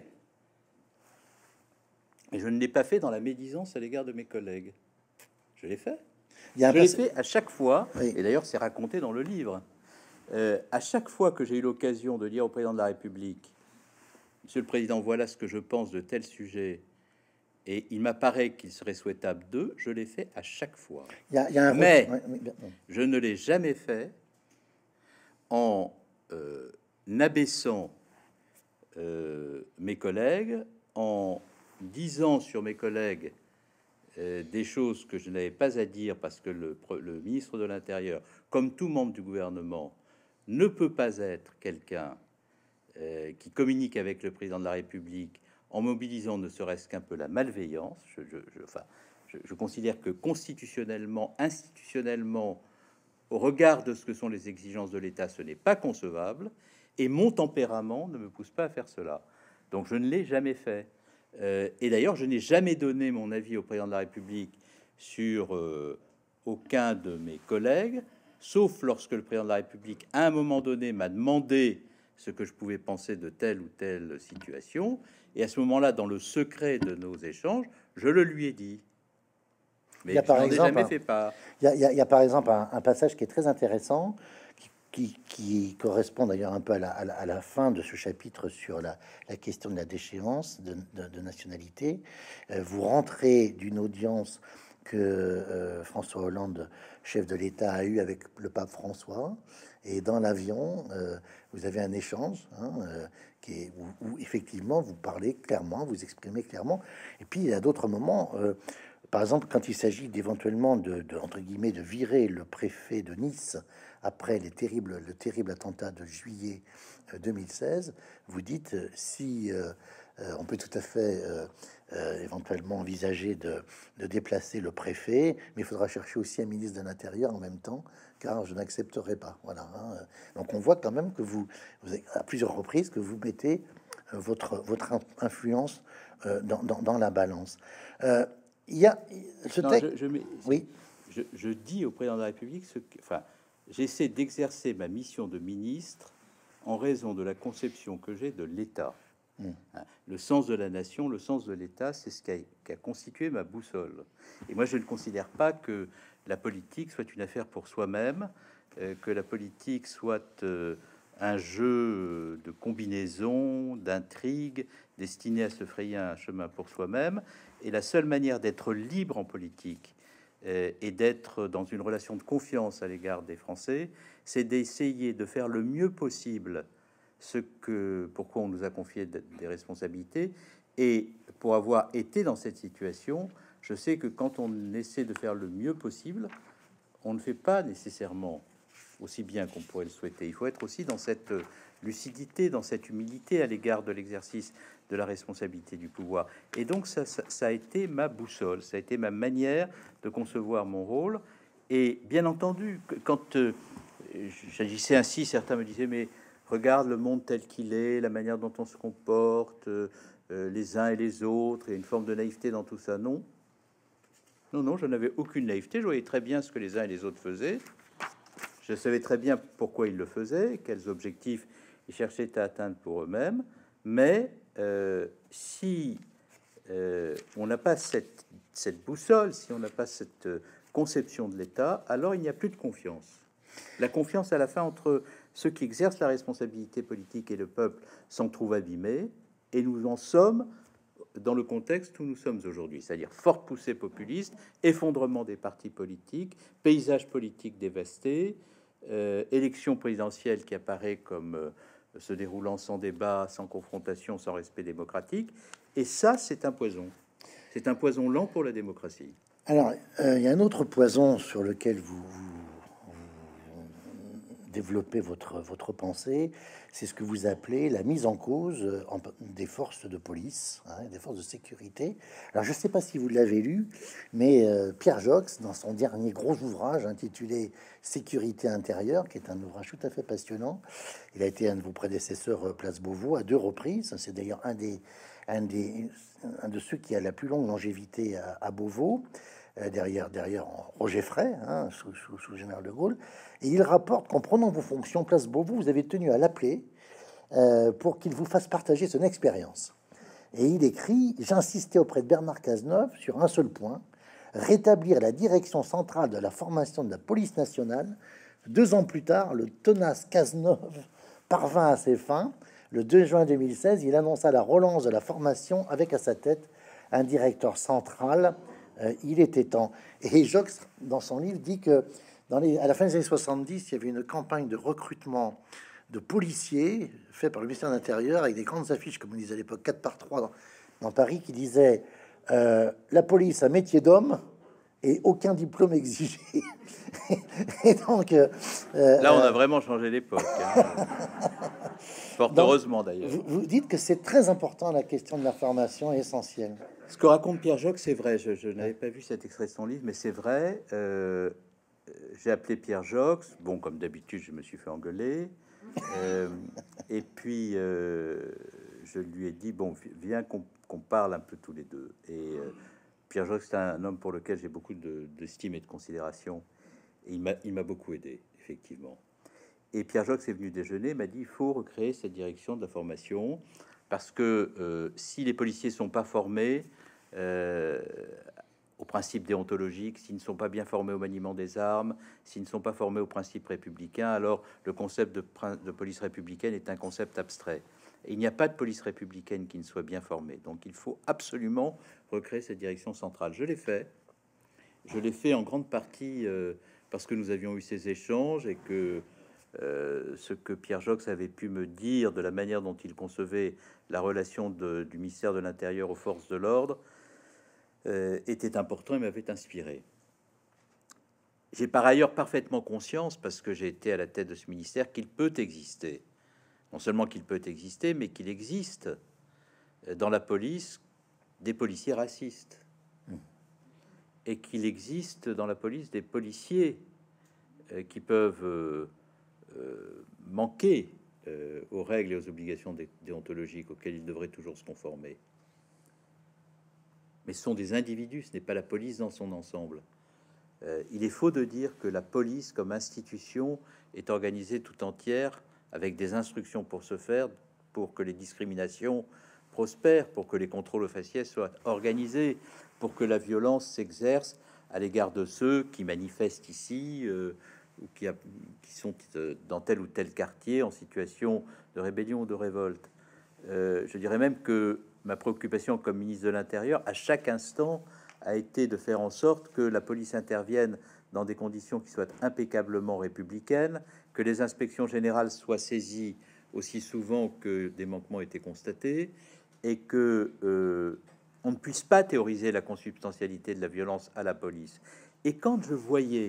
Et je ne l'ai pas fait dans la médisance à l'égard de mes collègues. Je l'ai fait. Je l'ai fait à chaque fois, oui. Et d'ailleurs c'est raconté dans le livre. À chaque fois que j'ai eu l'occasion de dire au président de la République, Monsieur le Président, voilà ce que je pense de tel sujet, et il m'apparaît qu'il serait souhaitable de, je l'ai fait à chaque fois. Mais je ne l'ai jamais fait en abaissant mes collègues, en disant sur mes collègues des choses que je n'avais pas à dire parce que le ministre de l'Intérieur, comme tout membre du gouvernement, ne peut pas être quelqu'un qui communique avec le président de la République en mobilisant ne serait-ce qu'un peu la malveillance. Je considère que constitutionnellement, institutionnellement, au regard de ce que sont les exigences de l'État, ce n'est pas concevable, et mon tempérament ne me pousse pas à faire cela. Donc je ne l'ai jamais fait. Et d'ailleurs, je n'ai jamais donné mon avis au président de la République sur aucun de mes collègues, sauf lorsque le président de la République, à un moment donné, m'a demandé ce que je pouvais penser de telle ou telle situation. Et à ce moment-là, dans le secret de nos échanges, je le lui ai dit. Mais il y a par exemple un passage qui est très intéressant, qui correspond d'ailleurs un peu à la fin de ce chapitre sur la question de la déchéance de nationalité. Vous rentrez d'une audience que François Hollande, chef de l'État, a eu avec le pape François, et dans l'avion, vous avez un échange où effectivement vous parlez clairement, vous exprimez clairement. Et puis il y a d'autres moments, par exemple quand il s'agit d'éventuellement entre guillemets de virer le préfet de Nice après le terrible attentat de juillet 2016, vous dites si on peut tout à fait éventuellement envisager de déplacer le préfet, mais il faudra chercher aussi un ministre de l'Intérieur en même temps, car je n'accepterai pas. Voilà. Donc on voit quand même que vous avez, à plusieurs reprises, que vous mettez votre influence dans la balance. Il y a ce texte. Oui. Je dis au président de la République j'essaie d'exercer ma mission de ministre en raison de la conception que j'ai de l'État. Le sens de la nation, le sens de l'État, c'est ce qui a constitué ma boussole. Et moi, je ne considère pas que la politique soit une affaire pour soi-même, que la politique soit un jeu de combinaisons, d'intrigues, destiné à se frayer un chemin pour soi-même. Et la seule manière d'être libre en politique et d'être dans une relation de confiance à l'égard des Français, c'est d'essayer de faire le mieux possible pourquoi on nous a confié des responsabilités. Et pour avoir été dans cette situation, je sais que quand on essaie de faire le mieux possible, on ne fait pas nécessairement aussi bien qu'on pourrait le souhaiter. Il faut être aussi dans cette lucidité, dans cette humilité à l'égard de l'exercice de la responsabilité du pouvoir. Et donc ça a été ma boussole, ça a été ma manière de concevoir mon rôle. Et bien entendu, quand j'agissais ainsi, certains me disaient, mais regarde le monde tel qu'il est, la manière dont on se comporte, les uns et les autres, il y a une forme de naïveté dans tout ça. Non, non, non, je n'avais aucune naïveté, je voyais très bien ce que les uns et les autres faisaient. Je savais très bien pourquoi ils le faisaient, quels objectifs ils cherchaient à atteindre pour eux-mêmes, mais si on n'a pas cette boussole, si on n'a pas cette conception de l'État, alors il n'y a plus de confiance. La confiance à la fin entre ceux qui exercent la responsabilité politique et le peuple s'en trouve abîmée, et nous en sommes dans le contexte où nous sommes aujourd'hui, c'est-à-dire forte poussée populiste, effondrement des partis politiques, paysage politique dévasté, élection présidentielle qui apparaît comme se déroulant sans débat, sans confrontation, sans respect démocratique. Et ça, c'est un poison. C'est un poison lent pour la démocratie. Alors, il y a un autre poison sur lequel vous développer votre pensée, c'est ce que vous appelez la mise en cause des forces de police, des forces de sécurité. Alors, je ne sais pas si vous l'avez lu, mais Pierre Joxe, dans son dernier gros ouvrage intitulé Sécurité intérieure, qui est un ouvrage tout à fait passionnant, il a été un de vos prédécesseurs Place Beauvau à 2 reprises. C'est d'ailleurs un de ceux qui a la plus longue longévité à Beauvau. Derrière Roger Frey, sous le général de Gaulle, et il rapporte qu'en prenant vos fonctions Place Beauvau, vous avez tenu à l'appeler pour qu'il vous fasse partager son expérience. Et il écrit: j'insistais auprès de Bernard Cazeneuve sur un seul point, rétablir la direction centrale de la formation de la police nationale. 2 ans plus tard, le tenace Cazeneuve parvint à ses fins. Le 2 juin 2016, il annonça la relance de la formation avec à sa tête un directeur central. Il était temps. Et Joxe, dans son livre, dit que à la fin des années 70, il y avait une campagne de recrutement de policiers fait par le ministère de l'Intérieur avec des grandes affiches, comme on disait à l'époque, 4 par 3 dans Paris, qui disaient la police, un métier d'homme et aucun diplôme exigé. Et donc là, on a vraiment changé l'époque. Fort heureusement d'ailleurs. Vous dites que c'est très important, la question de la formation est essentielle. Ce que raconte Pierre Joxe, c'est vrai. Je n'avais pas vu cet extrait de son livre, mais c'est vrai. J'ai appelé Pierre Joxe. Bon, comme d'habitude, je me suis fait engueuler. Et puis, je lui ai dit, bon, viens qu'on parle un peu tous les deux. Et Pierre Joxe, c'est un homme pour lequel j'ai beaucoup d'estime et de considération. Et il m'a beaucoup aidé, effectivement. Et Pierre Joxe est venu déjeuner, m'a dit, il faut recréer cette direction de la formation, parce que si les policiers sont pas formés aux principes déontologiques, s'ils ne sont pas bien formés au maniement des armes, s'ils ne sont pas formés aux principes républicains, alors le concept de police républicaine est un concept abstrait. Et il n'y a pas de police républicaine qui ne soit bien formée. Donc il faut absolument recréer cette direction centrale. Je l'ai fait. Je l'ai fait en grande partie parce que nous avions eu ces échanges et que ce que Pierre Joxe avait pu me dire de la manière dont il concevait la relation du ministère de l'Intérieur aux forces de l'ordre était important et m'avait inspiré. J'ai par ailleurs parfaitement conscience, parce que j'ai été à la tête de ce ministère, qu'il peut exister, non seulement qu'il peut exister, mais qu'il existe dans la police des policiers racistes, et qu'il existe dans la police des policiers qui peuvent manquer aux règles et aux obligations déontologiques auxquelles ils devraient toujours se conformer. Mais ce sont des individus, ce n'est pas la police dans son ensemble. Il est faux de dire que la police comme institution est organisée tout entière avec des instructions pour ce faire, pour que les discriminations prospèrent, pour que les contrôles aux faciès soient organisés, pour que la violence s'exerce à l'égard de ceux qui manifestent ici ou qui sont dans tel ou tel quartier en situation de rébellion ou de révolte. Je dirais même que ma préoccupation comme ministre de l'Intérieur, à chaque instant, a été de faire en sorte que la police intervienne dans des conditions qui soient impeccablement républicaines, que les inspections générales soient saisies aussi souvent que des manquements étaient constatés, et que on ne puisse pas théoriser la consubstantialité de la violence à la police. Et quand je voyais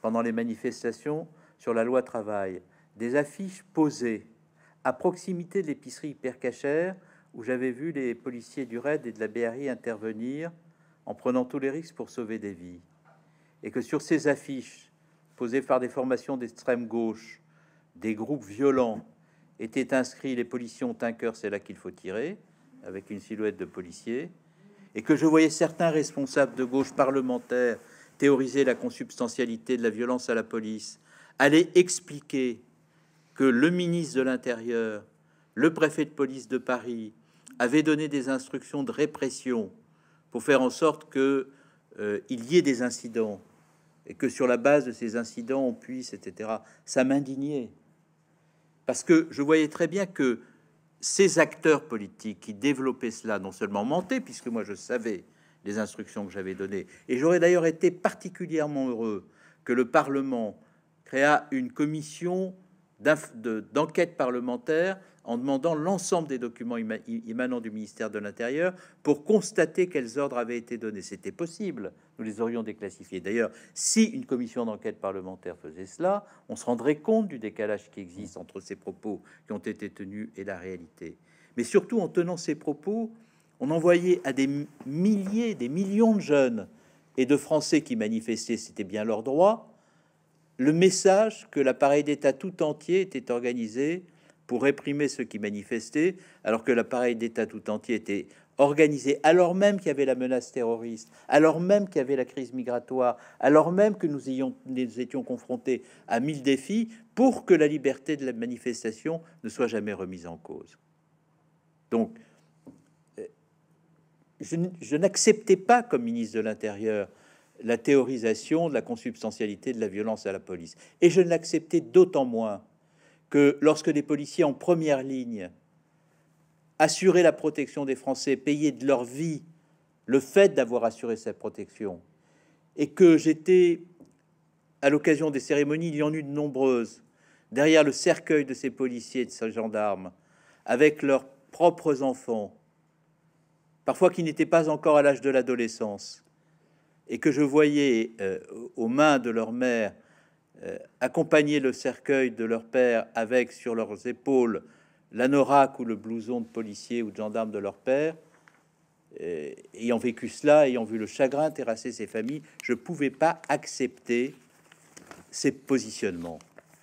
pendant les manifestations sur la loi travail, des affiches posées à proximité de l'épicerie hypercachère où j'avais vu les policiers du RAID et de la BRI intervenir en prenant tous les risques pour sauver des vies. Et que sur ces affiches, posées par des formations d'extrême gauche, des groupes violents, étaient inscrits « Les policiers ont un cœur, c'est là qu'il faut tirer », avec une silhouette de policier, et que je voyais certains responsables de gauche parlementaires théoriser la consubstantialité de la violence à la police, aller expliquer que le ministre de l'Intérieur, le préfet de police de Paris, avait donné des instructions de répression pour faire en sorte que il y ait des incidents et que sur la base de ces incidents on puisse, etc. Ça m'indignait parce que je voyais très bien que ces acteurs politiques qui développaient cela non seulement mentaient, puisque moi je savais les instructions que j'avais données, et j'aurais d'ailleurs été particulièrement heureux que le Parlement créa une commission d'enquête parlementaire en demandant l'ensemble des documents émanant du ministère de l'Intérieur pour constater quels ordres avaient été donnés. C'était possible, nous les aurions déclassifiés. D'ailleurs, si une commission d'enquête parlementaire faisait cela, on se rendrait compte du décalage qui existe entre ces propos qui ont été tenus et la réalité. Mais surtout, en tenant ces propos, on envoyait à des milliers, des millions de jeunes et de Français qui manifestaient, c'était bien leur droit, le message que l'appareil d'État tout entier était organisé pour réprimer ceux qui manifestaient, alors que l'appareil d'État tout entier était organisé, alors même qu'il y avait la menace terroriste, alors même qu'il y avait la crise migratoire, alors même que nous étions confrontés à 1000 défis, pour que la liberté de la manifestation ne soit jamais remise en cause. Donc, je n'acceptais pas, comme ministre de l'Intérieur, la théorisation de la consubstantialité de la violence à la police. Et je ne l'acceptais d'autant moins que lorsque des policiers en première ligne assuraient la protection des Français, payaient de leur vie le fait d'avoir assuré cette protection, et que j'étais, à l'occasion des cérémonies, il y en eut de nombreuses, derrière le cercueil de ces policiers et de ces gendarmes, avec leurs propres enfants, parfois qui n'étaient pas encore à l'âge de l'adolescence, et que je voyais aux mains de leur mère accompagner le cercueil de leur père avec sur leurs épaules l'anorak ou le blouson de policier ou de gendarme de leur père, ayant vécu cela, ayant vu le chagrin terrasser ces familles, je pouvais pas accepter ces positionnements.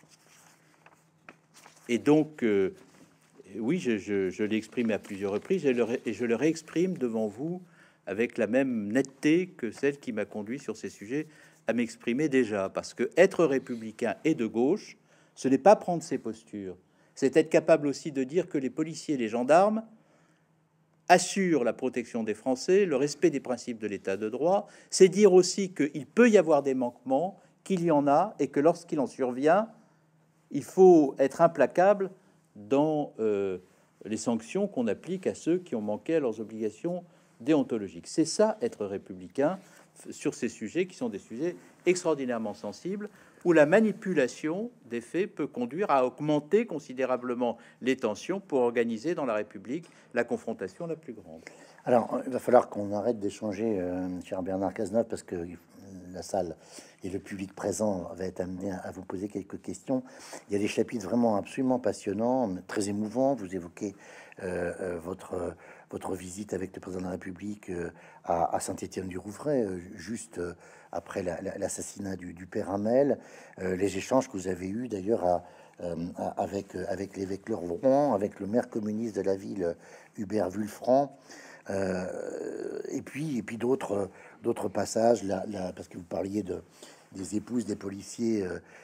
Et donc, oui, je l'ai exprimé à plusieurs reprises et je le réexprime devant vous avec la même netteté que celle qui m'a conduit sur ces sujets à m'exprimer déjà. Parce que être républicain et de gauche, ce n'est pas prendre ses postures. C'est être capable aussi de dire que les policiers et les gendarmes assurent la protection des Français, le respect des principes de l'état de droit. C'est dire aussi qu'il peut y avoir des manquements, qu'il y en a, et que lorsqu'il en survient, il faut être implacable dans les sanctions qu'on applique à ceux qui ont manqué à leurs obligations déontologiques. C'est ça, être républicain, sur ces sujets qui sont des sujets extraordinairement sensibles, où la manipulation des faits peut conduire à augmenter considérablement les tensions pour organiser dans la République la confrontation la plus grande. Alors, il va falloir qu'on arrête d'échanger, cher Bernard Cazeneuve, parce que la salle et le public présent va être amené à vous poser quelques questions. Il y a des chapitres vraiment absolument passionnants, très émouvants. Vous évoquez votre visite avec le président de la République à Saint-Étienne-du-Rouvray, juste après l'assassinat du père Hamel, les échanges que vous avez eus d'ailleurs avec l'évêque de Rouen, avec le maire communiste de la ville, Hubert Wulfranc. Et puis d'autres passages là, parce que vous parliez des épouses des policiers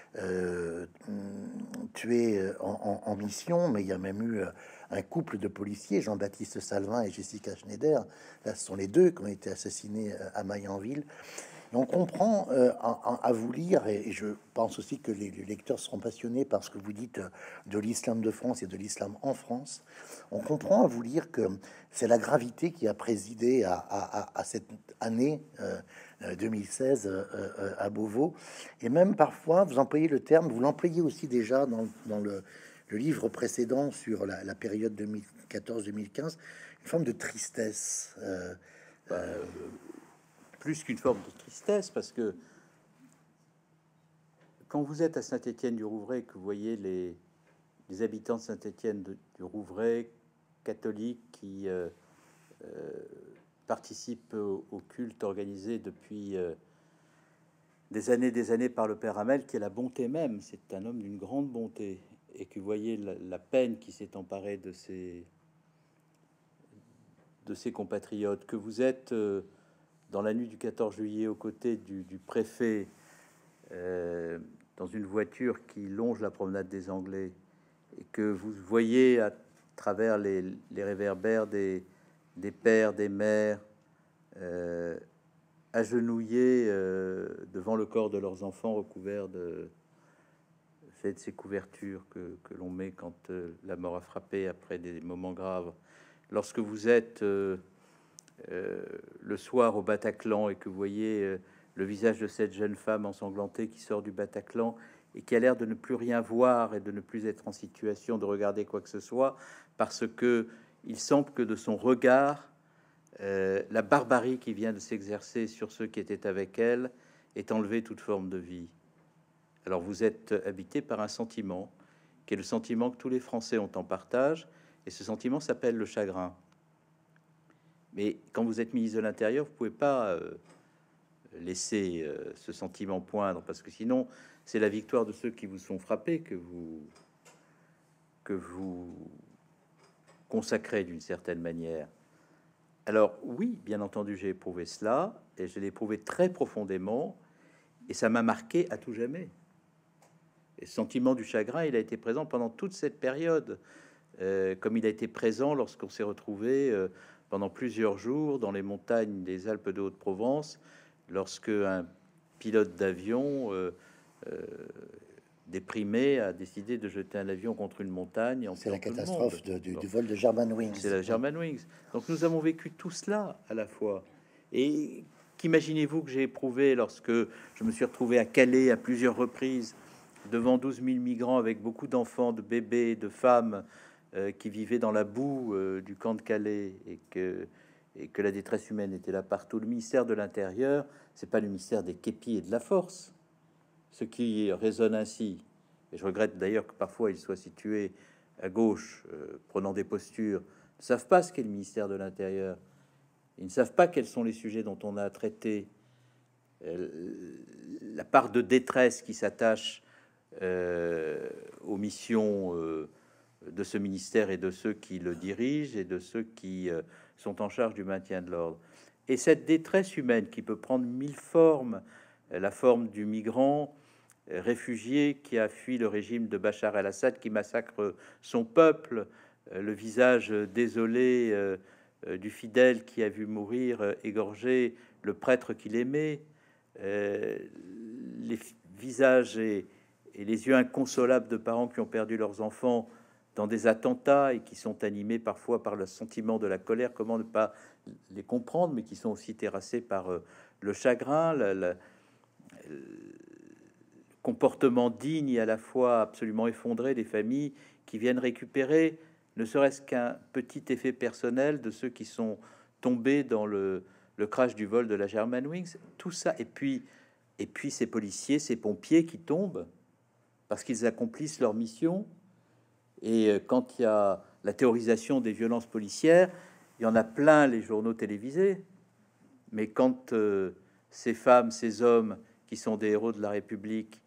tués en mission, mais il y a même eu un couple de policiers, Jean-Baptiste Salvin et Jessica Schneider. Là, ce sont les deux qui ont été assassinés à Maillanville. Et on comprend à vous lire, et je pense aussi que les lecteurs seront passionnés par ce que vous dites de l'islam de France et de l'islam en France. On comprend à vous lire que c'est la gravité qui a présidé à cette année 2016 à Beauvau. Et même parfois, vous employez le terme, vous l'employez aussi déjà dans le livre précédent sur la période 2014-2015, une forme de tristesse. Plus qu'une forme de tristesse, parce que quand vous êtes à Saint-Étienne-du-Rouvray, que vous voyez les habitants de Saint-Étienne-du-Rouvray, catholiques, qui participent au culte organisé depuis des années par le Père Hamel, qui est la bonté même, c'est un homme d'une grande bonté, et que vous voyez la peine qui s'est emparée de ses compatriotes, que vous êtes dans la nuit du 14 juillet aux côtés du préfet, dans une voiture qui longe la promenade des Anglais, et que vous voyez à travers les réverbères des pères, des mères, agenouillés devant le corps de leurs enfants recouverts de ces couvertures que l'on met quand la mort a frappé après des moments graves. Lorsque vous êtes le soir au Bataclan et que vous voyez le visage de cette jeune femme ensanglantée qui sort du Bataclan et qui a l'air de ne plus rien voir et de ne plus être en situation de regarder quoi que ce soit, parce que il semble que de son regard, la barbarie qui vient de s'exercer sur ceux qui étaient avec elle est enlevée toute forme de vie. Alors vous êtes habité par un sentiment qui est le sentiment que tous les Français ont en partage, et ce sentiment s'appelle le chagrin. Mais quand vous êtes ministre de l'Intérieur, vous pouvez pas laisser ce sentiment poindre, parce que sinon c'est la victoire de ceux qui vous sont frappés que vous consacrez d'une certaine manière. Alors oui, bien entendu, j'ai éprouvé cela, et je l'ai éprouvé très profondément, et ça m'a marqué à tout jamais. Et ce sentiment du chagrin, il a été présent pendant toute cette période, comme il a été présent lorsqu'on s'est retrouvé pendant plusieurs jours dans les montagnes des Alpes de Haute-Provence, lorsque un pilote d'avion déprimé a décidé de jeter un avion contre une montagne. C'est la catastrophe du vol de Germanwings. C'est la Germanwings. Donc nous avons vécu tout cela à la fois. Et qu'imaginez-vous que j'ai éprouvé lorsque je me suis retrouvé à Calais à plusieurs reprises devant 12 000 migrants avec beaucoup d'enfants, de bébés, de femmes qui vivaient dans la boue du camp de Calais, et que la détresse humaine était là partout. Le ministère de l'Intérieur, c'est pas le ministère des képis et de la force. Ceux qui raisonnent ainsi, et je regrette d'ailleurs que parfois ils soient situés à gauche, prenant des postures, ne savent pas ce qu'est le ministère de l'Intérieur. Ils ne savent pas quels sont les sujets dont on a à traiter. La part de détresse qui s'attache aux missions de ce ministère et de ceux qui le dirigent et de ceux qui sont en charge du maintien de l'ordre. Et cette détresse humaine qui peut prendre mille formes, la forme du migrant réfugié qui a fui le régime de Bachar el-Assad, qui massacre son peuple, le visage désolé du fidèle qui a vu mourir égorgé le prêtre qu'il aimait, les visages et les yeux inconsolables de parents qui ont perdu leurs enfants dans des attentats et qui sont animés parfois par le sentiment de la colère. Comment ne pas les comprendre, mais qui sont aussi terrassés par le chagrin, le comportement digne et à la fois absolument effondré des familles qui viennent récupérer, ne serait-ce qu'un petit effet personnel de ceux qui sont tombés dans le crash du vol de la Germanwings. Tout ça, et puis ces policiers, ces pompiers qui tombent parce qu'ils accomplissent leur mission. Et quand il y a la théorisation des violences policières, il y en a plein les journaux télévisés. Mais quand ces femmes, ces hommes qui sont des héros de la République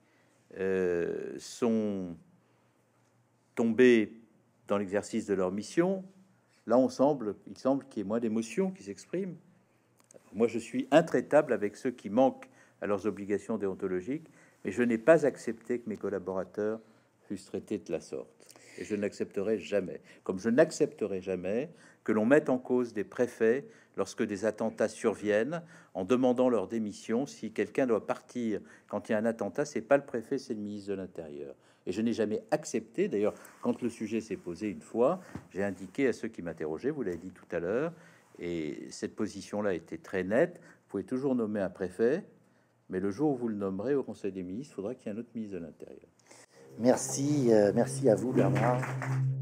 sont tombés dans l'exercice de leur mission, là il semble qu'il y ait moins d'émotions qui s'expriment. Moi, je suis intraitable avec ceux qui manquent à leurs obligations déontologiques, mais je n'ai pas accepté que mes collaborateurs fussent traités de la sorte. Et je n'accepterai jamais, comme je n'accepterai jamais que l'on mette en cause des préfets lorsque des attentats surviennent, en demandant leur démission. Si quelqu'un doit partir quand il y a un attentat, c'est pas le préfet, c'est le ministre de l'Intérieur. Et je n'ai jamais accepté, d'ailleurs, quand le sujet s'est posé une fois, j'ai indiqué à ceux qui m'interrogeaient, vous l'avez dit tout à l'heure, et cette position-là était très nette, vous pouvez toujours nommer un préfet, mais le jour où vous le nommerez au Conseil des ministres, il faudra qu'il y ait un autre ministre de l'Intérieur. Merci, merci à vous, Bernard.